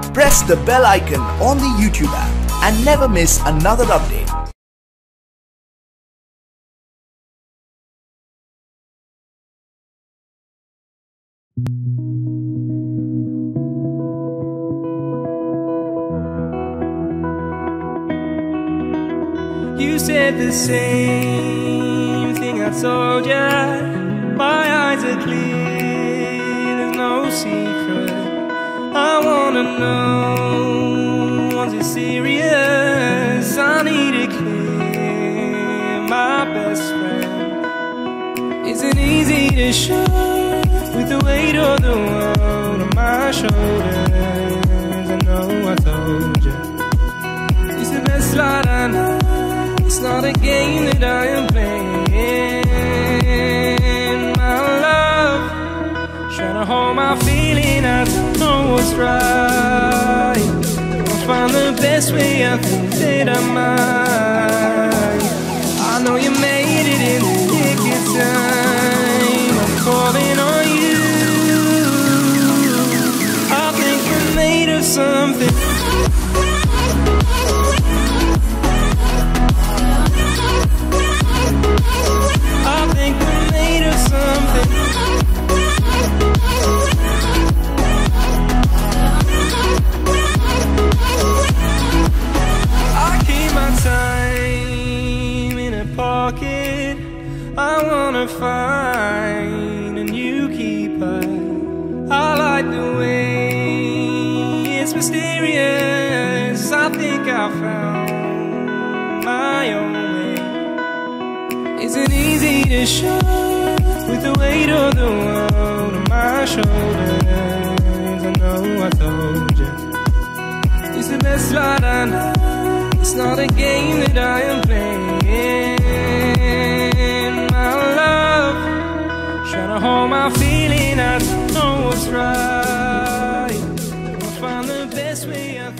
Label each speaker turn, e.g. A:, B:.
A: Press the bell icon on the YouTube app and never miss another update.
B: You said the same thing I told ya. My eyes are clear, there's no secret. I wanna know, was it serious? I need it clear, my best friend. Isn't easy to show with the weight of the world on my shoulders. I know I told you, it's the best light I know. It's not a game that I am playing, my love. Trying to hold my feeling, I don't know what's right. I'll find the best way, I think that I might. I know you made it in the nick of time. I'm calling on you. I think we're made of something. I think we're made of something. I keep my time in a pocket. I wanna find a new keeper. I like the way it's mysterious. I think I found my own way. Isn't easy to show with the weight of the world on my shoulders. I know I told you, it's the best light I know. It's not a game that I am playing, my love. Trying to hold my feeling, I don't know what's right. I'll find the best way I